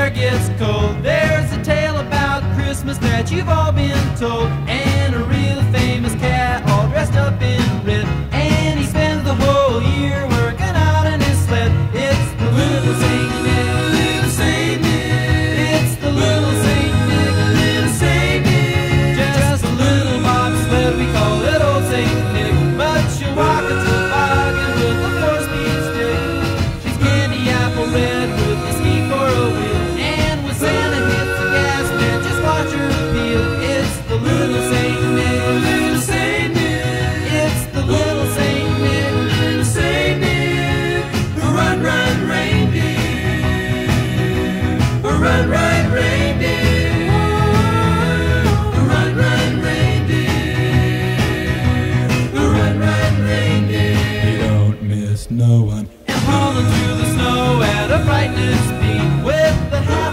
air gets cold, there's a tale about Christmas that you've all been told. And a real famous cat all dressed up in red, and he spends the whole year working out in his sled. It's the little Saint Nick, little Saint Nick. It's the little Saint Nick, little Saint Nick. Just a little bobsled, we call it old Saint Nick. But she'll walk a toboggan with a 4-speed stick. She's candy apple red with a ski for a wheel, and when Santa hits the gas man, just watch her peel. It's the little Saint Nick, little Saint Nick. It's the little Saint Nick, little Saint Nick. Run, run, reindeer. Run, run, reindeer. Run, run, reindeer. Run, run, reindeer. You don't miss no one. And hauling through the snow at a frightening speed with the